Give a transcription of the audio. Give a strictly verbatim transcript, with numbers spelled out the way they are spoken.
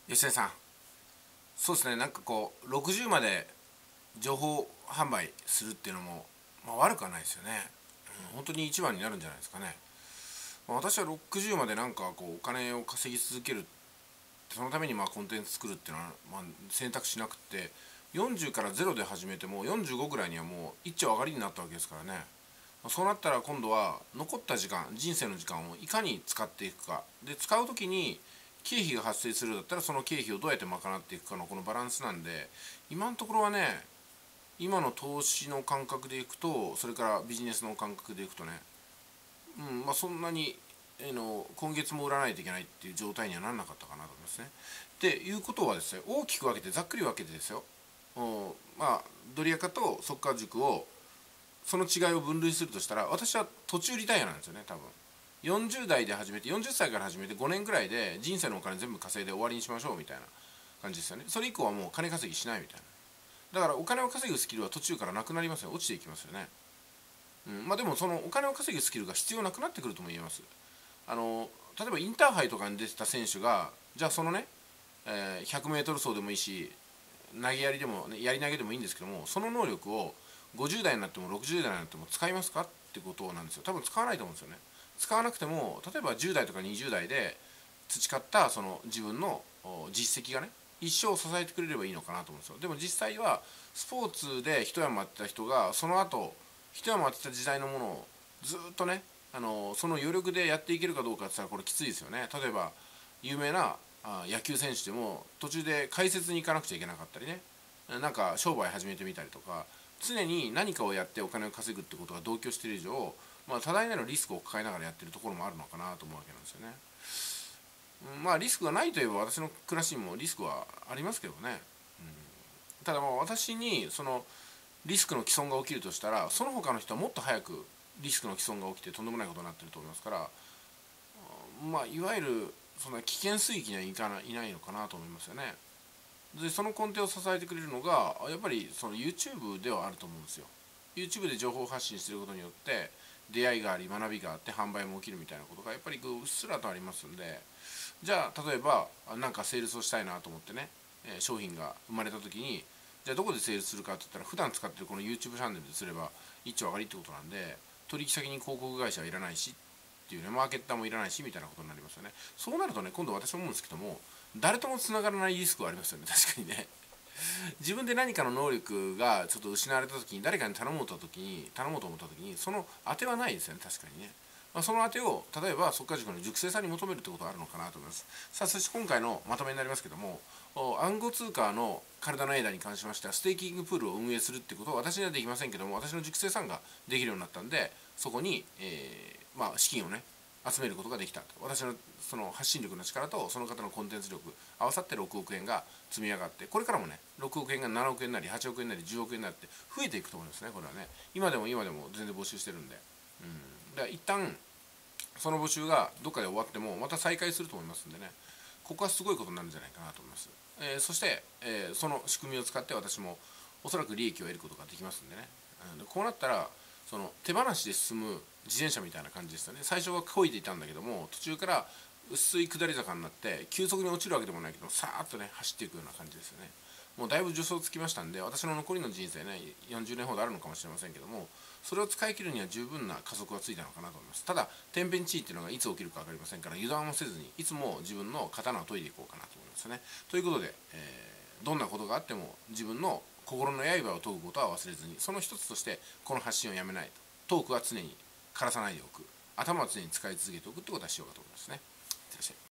吉田さん、そうですね、なんかこうろくじゅうまで情報販売するっていうのも、まあ、悪くはないですよね、うん、本当に一番になるんじゃないですかね。まあ、私はろくじゅうまでなんかこうお金を稼ぎ続ける、そのためにまあコンテンツ作るっていうのは、まあ、選択しなくって、よんじゅうからゼロで始めてもよんじゅうごぐらいにはもう一丁上がりになったわけですからね。そうなったら今度は残った時間、人生の時間をいかに使っていくかで、使う時に経費が発生するだったらその経費をどうやって賄っていくかのこのバランスなんで、今のところはね、今の投資の感覚でいくと、それからビジネスの感覚でいくとね、うんまあ、そんなに、えーの今月も売らないといけないっていう状態にはならなかったかなと思いますね。っていうことはですね、大きく分けてざっくり分けてですよ、おまあドリアカと速稼塾を、その違いを分類するとしたら、私は途中リタイアなんですよね、多分。よんじゅう代で始めて、よんじゅっさいから始めてごねんぐらいで人生のお金全部稼いで終わりにしましょうみたいな感じですよね。それ以降はもう金稼ぎしないみたいな。だからお金を稼ぐスキルは途中からなくなりますよ、落ちていきますよね。うん、まあでもそのお金を稼ぐスキルが必要なくなってくるとも言えます。あの例えばインターハイとかに出てた選手が、じゃあそのね、えー、ひゃくメートル走でもいいし、投げやりでも、ね、やり投げでもいいんですけども、その能力をごじゅう代になってもろくじゅう代になっても使いますかってことなんですよ。多分使わないと思うんですよね。使わなくても、例えばじゅう代とかにじゅう代で培ったその自分の実績がね、一生支えてくれればいいのかなと思うんですよ。でも実際はスポーツで一山当てた人が、その後一山当てた時代のものをずっとね、あのその余力でやっていけるかどうかって言ったらこれきついですよね。例えば有名なあ野球選手でも途中で解説に行かなくちゃいけなかったりね、なんか商売始めてみたりとか、常に何かをやってお金を稼ぐってことが同居している以上、まあ、多大なるリスクを抱えながらやってるところもあるのかなと思うわけなんですよね。うん、まあリスクがないといえば私の暮らしにもリスクはありますけどね、うん、ただまあ私にそのリスクの既存が起きるとしたら、その他の人はもっと早くリスクの既存が起きてとんでもないことになってると思いますから、まあいわゆるそんな危険水域にはいかない、いないのかなと思いますよね。でその根底を支えてくれるのがやっぱりその YouTube ではあると思うんですよ。 YouTube で情報発信することによって出会いがあり学びがあって販売も起きるみたいなことがやっぱりうっすらとありますんで、じゃあ例えばなんかセールスをしたいなと思ってね、え商品が生まれた時に、じゃあどこでセールスするかって言ったら、普段使ってるこの YouTube チャンネルですれば一丁上がりってことなんで、取引先に広告会社はいらないしっていうね、マーケッターもいらないしみたいなことになりますよね。そうなるとね、今度私思うんですけども、誰ともつながらないリスクはありますよね、確かにね。自分で何かの能力がちょっと失われた時に、誰かに頼もうと時に頼もうと思った時にその当てはないですよね、確かにね。まあ、その当てを例えば速稼塾の熟成さんに求めるってことはあるのかなと思います。さあ、そして今回のまとめになりますけども、暗号通貨のカルダナエダに関しましてはステーキングプールを運営するってことは私にはできませんけども、私の熟成さんができるようになったんで、そこに、えーまあ、資金をね集めることができた。私のその発信力の力とその方のコンテンツ力合わさってろくおくえんが積み上がって、これからもねろくおくえんがななおくえんなりはちおくえんなりじゅうおくえんになって増えていくと思いますね。これはね、今でも今でも全然募集してるんで、うん、だから一旦その募集がどっかで終わってもまた再開すると思いますんでね、ここはすごいことになるんじゃないかなと思います。えー、そして、えー、その仕組みを使って私もおそらく利益を得ることができますんでね、うん、でこうなったらその手放しで進む自転車みたいな感じですよね。最初は漕いでいたんだけども、途中から薄い下り坂になって急速に落ちるわけでもないけどさーっとね走っていくような感じですよね。もうだいぶ助走つきましたんで、私の残りの人生ねよんじゅうねんほどあるのかもしれませんけども、それを使い切るには十分な加速がついたのかなと思います。ただ天変地異っていうのがいつ起きるか分かりませんから、油断をせずにいつも自分の刀を研いでいこうかなと思いますね。ということで、えー、どんなことがあっても自分の心の刃を研ぐことは忘れずに、その一つとしてこの発信をやめないと、トークは常に枯らさないでおく、頭は常に使い続けておくってことはしようかと思いますね。いってらっしゃい。